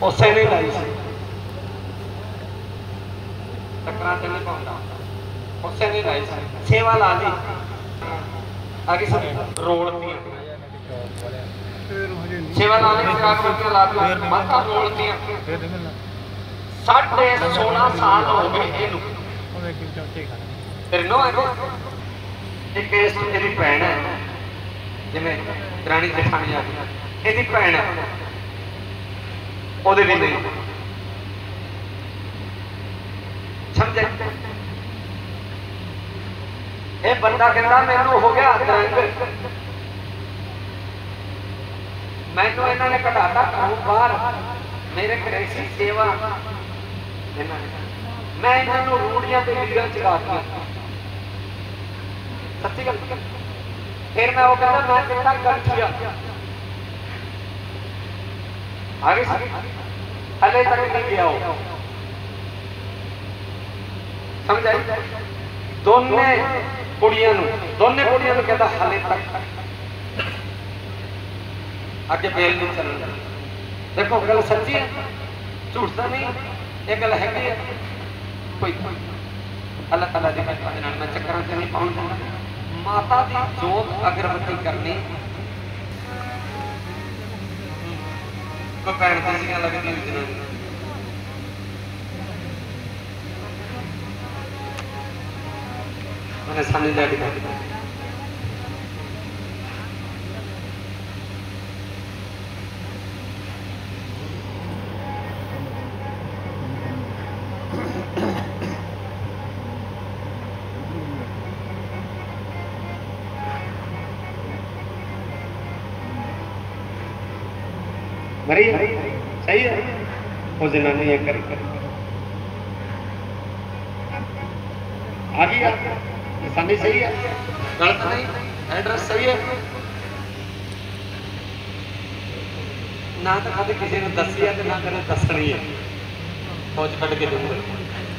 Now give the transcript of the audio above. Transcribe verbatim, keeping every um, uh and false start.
उसे नहीं लाई सी टकरा ते नहीं पाउंदा उसे नहीं लाई सी सेवा ला ली आगे सब रोलती सेवा लाने के काम करके रात में माता रोलती साढ़े सोलह साल हो गए इनू तेरे नो है एक केस तेरी भैन है जिवें दराणी जेठानी आ एदी भैन है ओदे भी नहीं समझे ये बंदा कहता मैनू हो गया दरंग मैनू इन्होंने कढ़ाता घरों बाहर मेरे घर सी सेवा मैं इन्होंने रूढ़ियां ते लीरां चढ़ा दी सच्ची गल फिर मैं वो कहता मैं कहता गठिया आगे हले तक नहीं गया हो समझ आई दोने कुड़ियां दोने कुड़ियां कहता हले तक आगे बेल नहीं चलना देखो गल सच्ची है झूठ तो नहीं ये गल है कोई अल्लाह ताला दी कृपा दे नाल मैं चक्करां ते नहीं पाउण देना माता दी जोत अगरबत्ती करनी कोई भैन दसियां लगदी हुई जनानी मैंने समझ जाती मरी सही है वो जनानी है करी करी आ गई निशानी सही है गलत नहीं एड्रेस सही है ना तो कभी किसी ने दसी है ना कभी दसनी है फौज कट के दूंगा